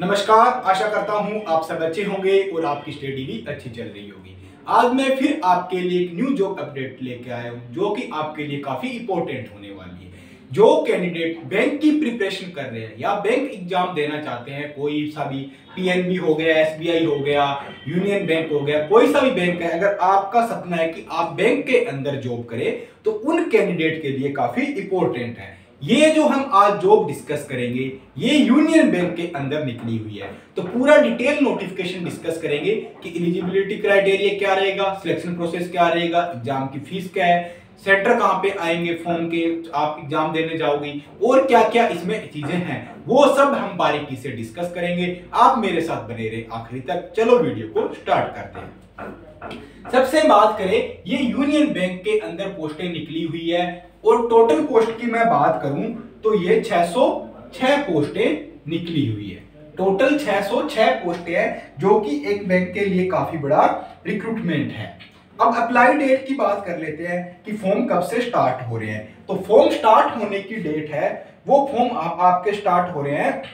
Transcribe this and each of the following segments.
नमस्कार, आशा करता हूं आप सब अच्छे होंगे और आपकी स्टडी भी अच्छी चल रही होगी। आज मैं फिर आपके लिए एक न्यू जॉब अपडेट लेके आया हूं जो कि आपके लिए काफी इंपॉर्टेंट होने वाली है। जो कैंडिडेट बैंक की प्रिपरेशन कर रहे हैं या बैंक एग्जाम देना चाहते हैं, कोई सा भी पीएनबी हो गया, एसबीआई हो गया, यूनियन बैंक हो गया, कोई सा भी बैंक है, अगर आपका सपना है कि आप बैंक के अंदर जॉब करें तो उन कैंडिडेट के लिए काफी इंपॉर्टेंट है। ये जो हम आज जॉब डिस्कस करेंगे ये यूनियन बैंक के अंदर निकली हुई है, तो पूरा डिटेल नोटिफिकेशन डिस्कस करेंगे कि एलिजिबिलिटी क्राइटेरिया क्या रहेगा, सिलेक्शन प्रोसेस क्या रहेगा, एग्जाम की फीस क्या है, सेंटर कहां पे आएंगे फॉर्म के आप एग्जाम देने जाओगे और क्या क्या इसमें चीजें हैं, वो सब हम बारीकी से डिस्कस करेंगे। आप मेरे साथ बने रहे आखिरी तक। चलो वीडियो को स्टार्ट करते हैं। सबसे बात करें, ये यूनियन बैंक के अंदर पोस्टें निकली हुई है और टोटल पोस्ट की मैं बात करूं तो ये 606 पोस्टें निकली हुई है। टोटल 606 पोस्टें हैं जो कि एक बैंक के लिए काफी बड़ा रिक्रूटमेंट है। अब अप्लाई डेट की बात कर लेते हैं कि फॉर्म कब से स्टार्ट हो रहे हैं। तो फॉर्म स्टार्ट होने की डेट है, वो फॉर्म आपके स्टार्ट हो रहे हैं,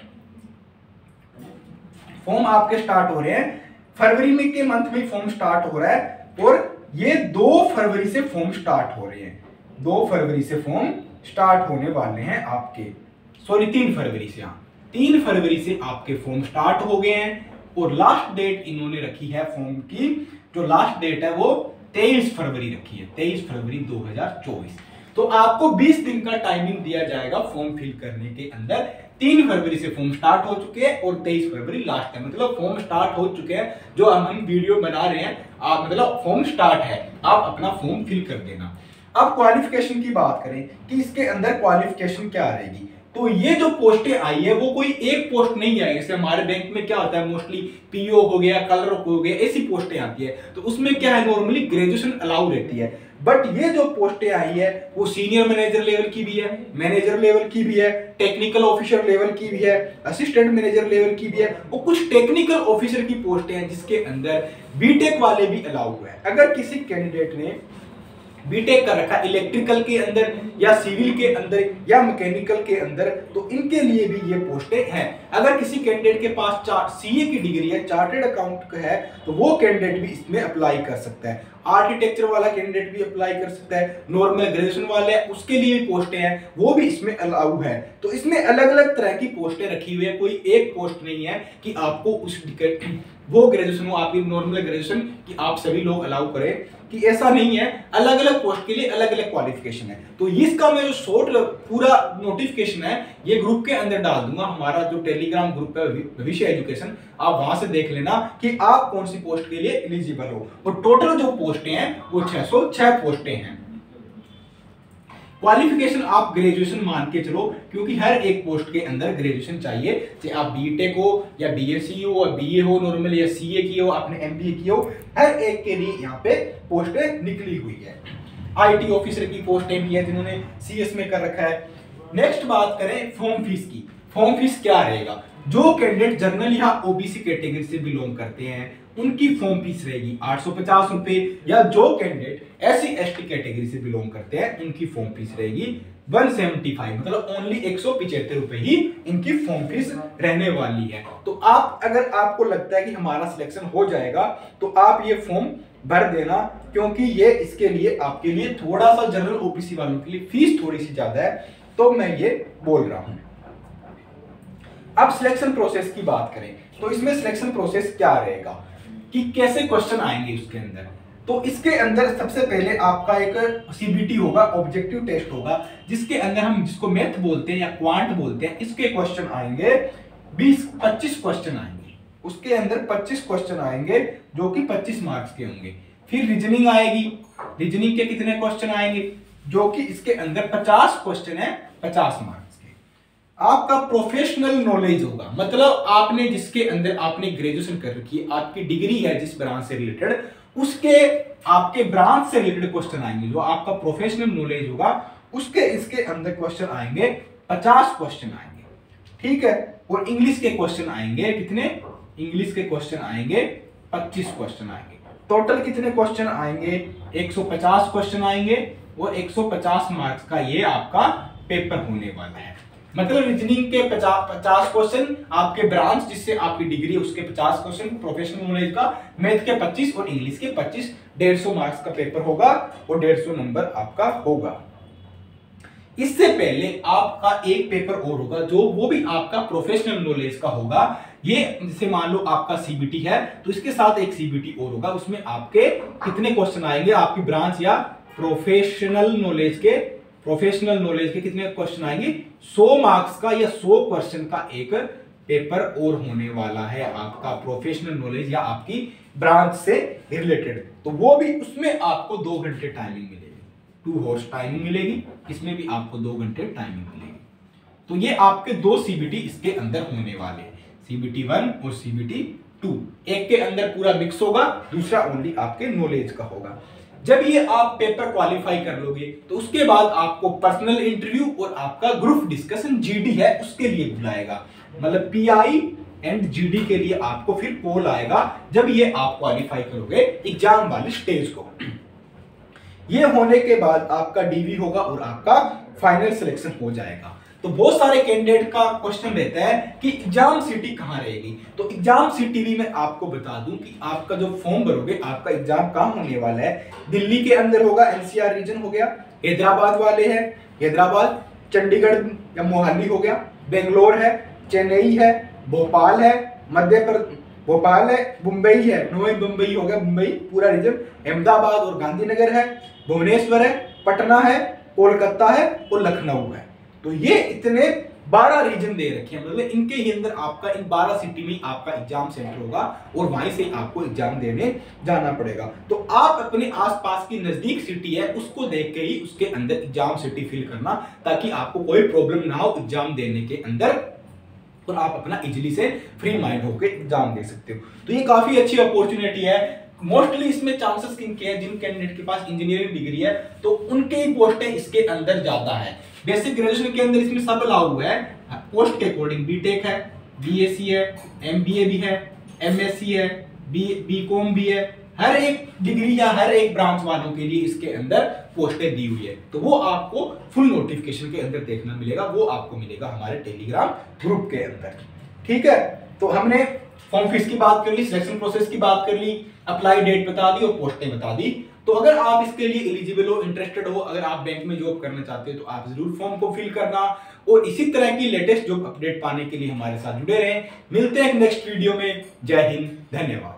फरवरी में के मंथ में फॉर्म स्टार्ट हो रहा है और ये 2 फरवरी से फॉर्म स्टार्ट हो रहे हैं। 2 फरवरी से फॉर्म स्टार्ट होने वाले हैं आपके, सॉरी 3 फरवरी से, 3 फरवरी से आपके फॉर्म स्टार्ट हो गए हैं और लास्ट डेट इन्होंने रखी है फॉर्म की, जो लास्ट डेट है वो 23 फरवरी रखी है, 23 फरवरी 2024। तो आपको 20 दिन का टाइमिंग दिया जाएगा फॉर्म फिल करने के अंदर। 3 फरवरी से फॉर्म स्टार्ट हो चुके हैं और 23 फरवरी लास्ट है, मतलब फॉर्म स्टार्ट हो चुके हैं। जो हम वीडियो बना रहे हैं आप, मतलब फॉर्म स्टार्ट है, आप अपना फॉर्म फिल कर देना। अब क्वालिफिकेशन की बात करें कि इसके अंदर क्वालिफिकेशन क्या रहेगी, तो ये जो पोस्टें आई है वो कोई एक पोस्ट नहीं आई। जैसे हमारे बैंक में क्या होता है, मोस्टली पीओ हो गया, क्लर्क हो गया, ऐसी पोस्टें आती है, तो उसमें क्या है, नॉर्मली ग्रेजुएशन अलाउ रहती है। बट ये जो पोस्टें आई है वो सीनियर मैनेजर लेवल की भी है, मैनेजर लेवल की भी है, टेक्निकल ऑफिसर लेवल की भी है, असिस्टेंट मैनेजर लेवल की भी है, वो कुछ टेक्निकल ऑफिसर की पोस्टें हैं जिसके अंदर बीटेक वाले भी अलाउ हुए हैं। अगर किसी कैंडिडेट ने बीटेक कर रखा इलेक्ट्रिकल के अंदर या सिविल के अंदर या मैकेनिकल के अंदर, तो इनके लिए भी ये पोस्टें हैं। अगर किसी कैंडिडेट के पास सीए की डिग्री है, चार्टर्ड अकाउंट है, तो वो कैंडिडेट भी इसमें अप्लाई कर सकता है। आर्किटेक्चर वाला कैंडिडेट भी अप्लाई कर सकता है। नॉर्मल ग्रेजुएशन वाले उसके लिए भी पोस्टें हैं, वो भी इसमें अलाउ है। तो इसमें अलग अलग तरह की पोस्टें रखी हुई है, कोई एक पोस्ट नहीं है कि आपको उस वो ग्रेजुएशन हो, आपकी नॉर्मल ग्रेजुएशन कि आप सभी लोग अलाउ करें, कि ऐसा नहीं है। अलग अलग पोस्ट के लिए अलग अलग क्वालिफिकेशन है। तो इसका मैं जो शॉर्ट पूरा नोटिफिकेशन है ये ग्रुप के अंदर डाल दूंगा, हमारा जो टेलीग्राम ग्रुप है भविष्य एजुकेशन, आप वहां से देख लेना कि आप कौन सी पोस्ट के लिए एलिजिबल हो। और टोटल जो पोस्टें हैं वो 606 पोस्टें हैं। क्वालिफिकेशन आप ग्रेजुएशन मान के चलो, क्योंकि हर एक पोस्ट के अंदर ग्रेजुएशन चाहिए, चाहे आप बीटेक हो या बीएससी हो या बीए हो नॉर्मल, या सीए की हो, आपने एमबीए की हो, हर एक के लिए यहाँ पे पोस्टें निकली हुई है। आईटी ऑफिसर की पोस्टें भी है जिन्होंने सीएस में कर रखा है। नेक्स्ट बात करें फॉर्म फीस की। फॉर्म फीस क्या रहेगा, जो कैंडिडेट जनरल या ओबीसी कैटेगरी से बिलोंग करते हैं उनकी फॉर्म फीस रहेगी 850 रुपए, या जो कैंडिडेट एससी एसटी कैटेगरी से बिलोंग करते हैं उनकी फॉर्म फीस रहेगी 175, मतलब ओनली 175 रुपए ही इनकी फॉर्म फीस रहने वाली है। तो आप, अगर आपको लगता है कि हमारा सिलेक्शन हो जाएगा तो आप ये फॉर्म भर देना, क्योंकि ये इसके लिए आपके लिए थोड़ा सा जनरल ओबीसी वालों के लिए फीस थोड़ी सी ज्यादा है, तो मैं ये बोल रहा हूं। अब सिलेक्शन प्रोसेस की बात करें तो इसमें सिलेक्शन प्रोसेस क्या रहेगा कि कैसे क्वेश्चन आएंगे उसके अंदर। तो इसके अंदर सबसे पहले आपका एक सीबीटी होगा, ऑब्जेक्टिव टेस्ट होगा, जिसके अंदर हम जिसको मैथ बोलते हैं या क्वांट बोलते हैं, इसके क्वेश्चन आएंगे 25 क्वेश्चन आएंगे। उसके अंदर 25 क्वेश्चन आएंगे जो कि 25 मार्क्स के होंगे। फिर रीजनिंग आएगी, रीजनिंग के कितने क्वेश्चन आएंगे, जो कि इसके अंदर 50 क्वेश्चन है 50 मार्क्स। आपका प्रोफेशनल नॉलेज होगा, मतलब आपने जिसके अंदर आपने ग्रेजुएशन कर रखी है, आपकी डिग्री है जिस ब्रांच से रिलेटेड, उसके आपके ब्रांच से रिलेटेड क्वेश्चन आएंगे। जो आपका प्रोफेशनल नॉलेज होगा उसके इसके अंदर क्वेश्चन आएंगे 50 क्वेश्चन आएंगे, ठीक है। और इंग्लिश के क्वेश्चन आएंगे कितने, इंग्लिश के क्वेश्चन आएंगे 25 क्वेश्चन आएंगे। टोटल कितने क्वेश्चन आएंगे, 150 क्वेश्चन आएंगे और 150 मार्क्स का ये आपका पेपर होने वाला है। मतलब रीजनिंग के 50 क्वेश्चन, आपके ब्रांच जिससे आपकी डिग्री है उसके 50 क्वेश्चन, प्रोफेशनल नॉलेज का, मैथ के 25 और इंग्लिश के 25, 150 मार्क्स का पेपर होगा और 150 नंबर आपका होगा। इससे पहले आपका एक पेपर और होगा जो वो भी आपका प्रोफेशनल नॉलेज का होगा। ये जैसे मान लो आपका सीबीटी है तो इसके साथ एक सीबीटी और होगा, उसमें आपके कितने क्वेश्चन आएंगे, आपकी ब्रांच या प्रोफेशनल नॉलेज के कितने क्वेश्चन आएंगे, 100 मार्क्स का या 100 क्वेश्चन का एक पेपर और होने वाला है आपका प्रोफेशनल नॉलेज या आपकी ब्रांच से रिलेटेड। तो वो भी उसमें आपको 2 घंटे टाइमिंग मिलेगी, 2 हॉर्स टाइमिंग मिलेगी, इसमें भी आपको 2 घंटे टाइमिंग मिलेगी। तो ये आपके 2 सीबीटी इसके अंदर होने वाले हैं, सीबीटी 1 और सीबीटी 2। एक के अंदर पूरा मिक्स होगा, दूसरा ओनली आपके नॉलेज का होगा। जब ये आप पेपर क्वालिफाई कर लोगे तो उसके बाद आपको पर्सनल इंटरव्यू और आपका ग्रुप डिस्कशन जीडी है उसके लिए बुलाएगा, मतलब पीआई एंड जीडी के लिए आपको फिर कॉल आएगा जब ये आप क्वालिफाई करोगे एग्जाम वाली स्टेज को। ये होने के बाद आपका डीवी होगा और आपका फाइनल सिलेक्शन हो जाएगा। तो बहुत सारे कैंडिडेट का क्वेश्चन रहता है कि एग्जाम सिटी कहाँ रहेगी। तो एग्जाम सिटी भी मैं आपको बता दूं कि आपका जो फॉर्म भरोगे आपका एग्जाम कहाँ होने वाला है, दिल्ली के अंदर होगा, एनसीआर रीजन हो गया, हैदराबाद वाले हैं हैदराबाद, चंडीगढ़ या मोहाली हो गया, बेंगलोर है, चेन्नई है, भोपाल है, मध्य प्रदेश भोपाल है, मुंबई है, नोई मुंबई हो गया, मुंबई पूरा रीजन, अहमदाबाद और गांधीनगर है, भुवनेश्वर है, पटना है, कोलकाता है और लखनऊ है। तो ये इतने 12 रीजन दे रखे हैं, मतलब इनके ही अंदर आपका इन 12 सिटी में आपका एग्जाम सेंटर होगा और वहीं से आपको एग्जाम देने जाना पड़ेगा। तो आप अपने आसपास की नजदीक सिटी है उसको देख के ही उसके अंदर एग्जाम सिटी फिल करना, ताकि आपको कोई प्रॉब्लम ना हो एग्जाम देने के अंदर और आप अपना इजीली से फ्री माइंड होकर एग्जाम दे सकते हो। तो ये काफी अच्छी अपॉर्चुनिटी है। मोस्टली इसमें चांसेस किनके हैं, जिन कैंडिडेट के पास इंजीनियरिंग डिग्री है तो उनके ही पोस्टें इसके अंदर ज्यादा है। बेसिक ग्रेजुएशन के अंदर इसमें सब अलाउ हुआ है, पोस्ट के अकॉर्डिंग बीटेक है, बीएससी है, एमबीए भी है, एमएससी है, बीकॉम भी है, हर एक डिग्री या हर एक ब्रांच वालों के लिए इसके अंदर पोस्टें दी हुई है। तो वो आपको फुल नोटिफिकेशन के अंदर देखना मिलेगा, वो आपको मिलेगा हमारे टेलीग्राम ग्रुप के अंदर। ठीक है, तो हमने फॉर्म फीस की बात कर ली, सिलेक्शन प्रोसेस की बात कर ली, अप्लाई डेट बता दी और पोस्टें बता दी। तो अगर आप इसके लिए एलिजिबल हो, इंटरेस्टेड हो, अगर आप बैंक में जॉब करना चाहते हो तो आप जरूर फॉर्म को फिल करना और इसी तरह की लेटेस्ट जॉब अपडेट पाने के लिए हमारे साथ जुड़े रहें। मिलते हैं नेक्स्ट वीडियो में। जय हिंद, धन्यवाद।